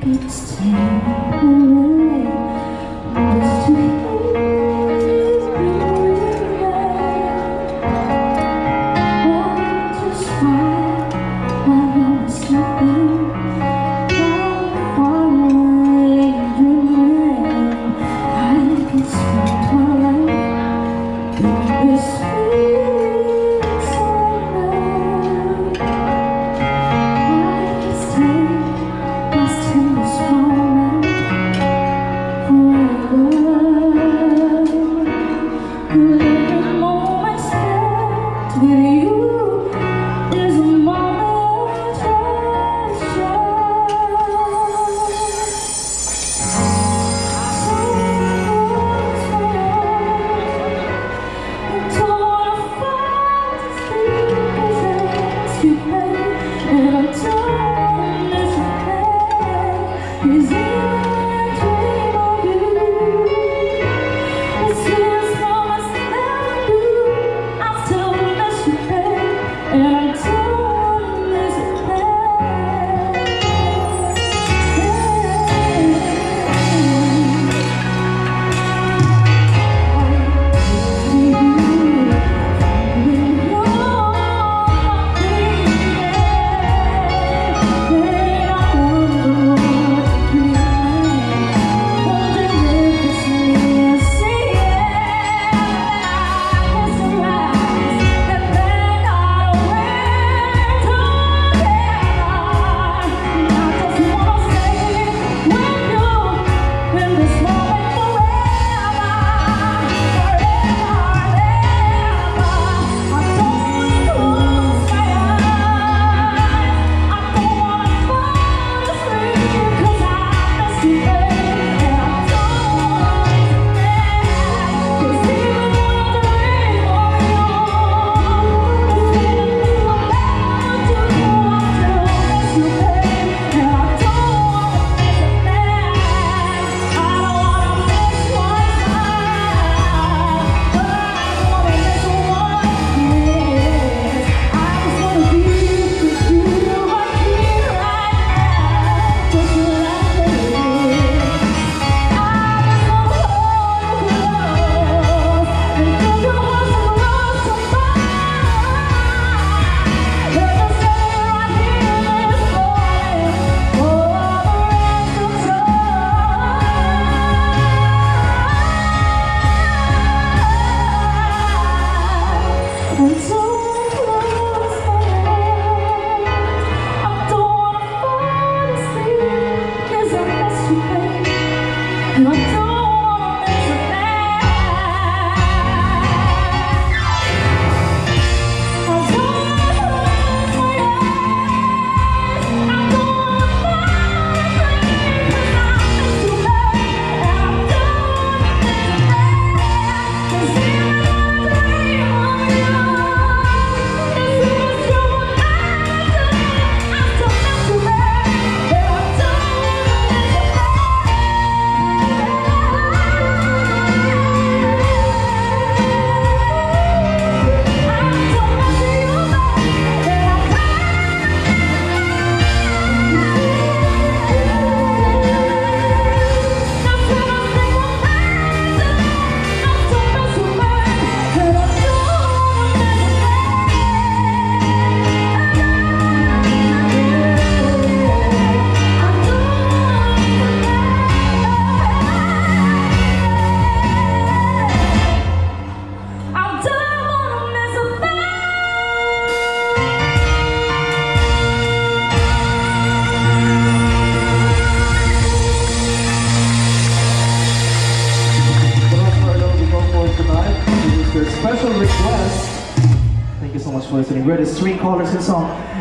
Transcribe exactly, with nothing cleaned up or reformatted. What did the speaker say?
It's temporary, just to please you. Want to smile while you're sleeping, while falling dreaming. I can spend my life in this sweet summer. I can stay lost in this moment forever. Every moment spent with you is a moment treasure. So I don't wanna fight to sleep as I ask you, babe, and I don't miss a thing. 'Cause even dream of you, it's just so much that I do. I still miss you, babe, and I don't miss a thing. Special request. Thank you so much for listening. We're the Street Callers, this song.